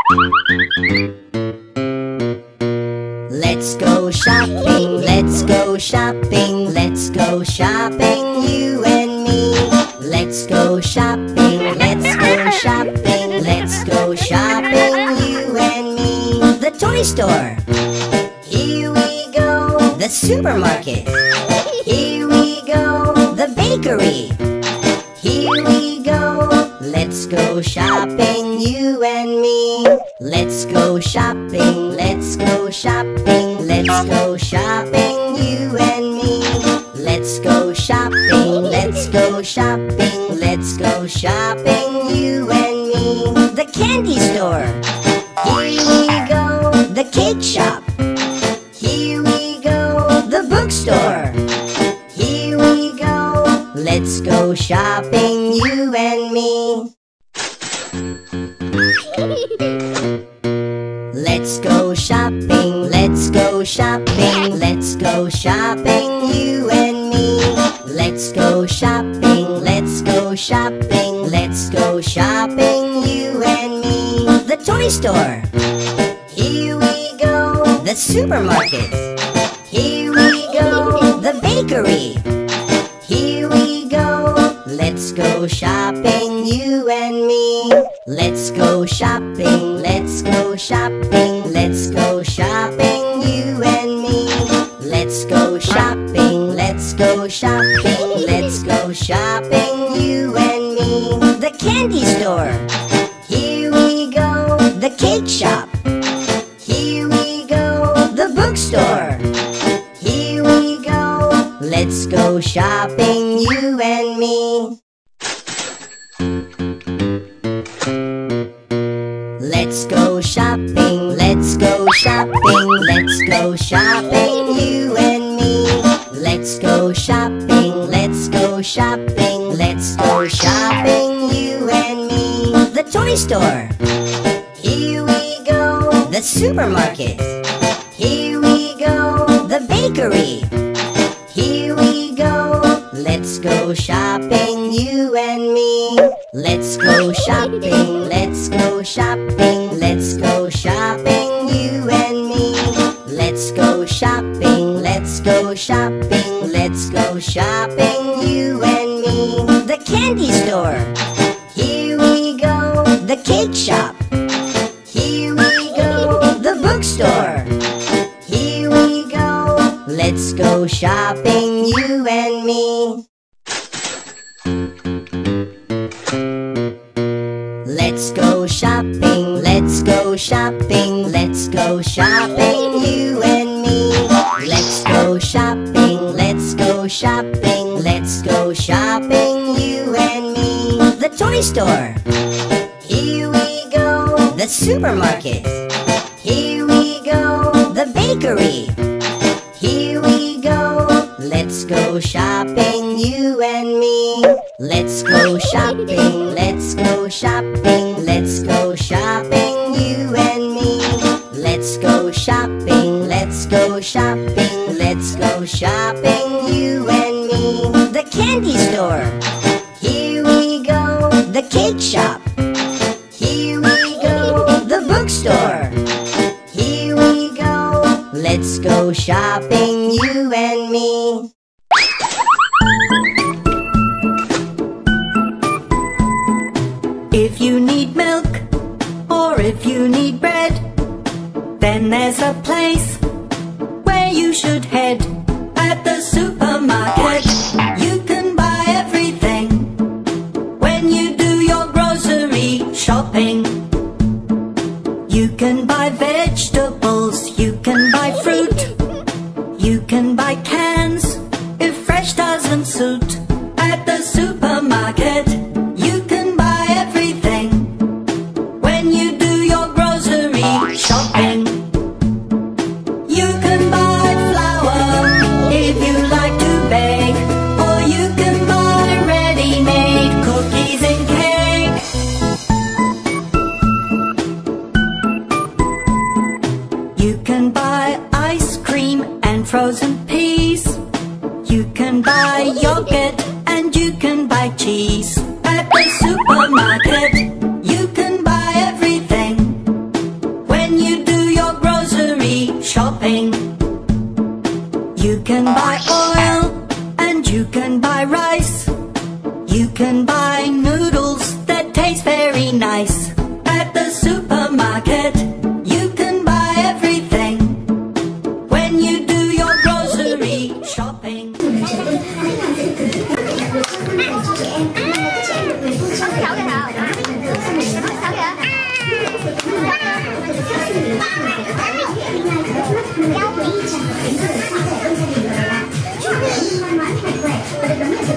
Let's go shopping, let's go shopping, let's go shopping, you and me. Let's go shopping, let's go shopping, let's go shopping, you and me. The toy store, here we go. The supermarket, here we go. The bakery, here we go. Let's go shopping, you and me. Let's go shopping, let's go shopping, let's go shopping, you and me. Let's go shopping, let's go shopping, let's go shopping, you and me. The candy store, here we go. The cake shop, here we go. The bookstore, here we go. Let's go shopping, you and me. Let's go shopping, let's go shopping, let's go shopping, you and me. Let's go shopping, let's go shopping, let's go shopping, you and me. The toy store, here we go. The supermarket, here we go. The bakery, here we go. Let's go shopping, you and me. Let's go shopping, let's go shopping, let's go shopping, you and me. Let's go shopping, let's go shopping, let's go shopping, you and me. The candy store, here we go. The cake shop, here we go. The bookstore, here we go. Let's go shopping, you and me. Let's go shopping, let's go shopping, let's go shopping, you and me. Let's go shopping, let's go shopping, let's go shopping, you and me. The toy store, here we go. The supermarket, here we go. The bakery, here we go. Let's go shopping, you and me. Let's go shopping, let's go shopping, let's go shopping, you and me. Let's go shopping, let's go shopping, let's go shopping, you and me. The candy store, here we go. The cake shop, here we go. The bookstore, here we go. Let's go shopping, you and me. Let's go shopping, let's go shopping, let's go shopping, you and me. Let's go shopping, let's go shopping, let's go shopping, you and me. The toy store, here we go. The supermarket, here we go. The bakery, here we go. Let's go shopping, you and me. Let's go shopping, let's go shopping, let's go shopping, you and me. Let's go shopping, let's go shopping, let's go shopping, you and me. The candy store, here we go. The cake shop, here we go. The bookstore, here we go. Let's go shopping, you and me. If you need milk or if you need bread, then there's a place where you should head. At the supermarket you can buy everything when you do your grocery shopping. You can buy vegetables, you can buy fruit, you can buy cans if fresh doesn't suit. At the supermarket you can buy everything when you do your grocery shopping. You can buy flour if you like to bake, or you can buy ready-made cookies and cake. You can buy ice cream and frozen peas. You can buy yogurt and you can buy cheese. At the supermarket you can buy everything 6 cái hả? 6 cái hả? Giao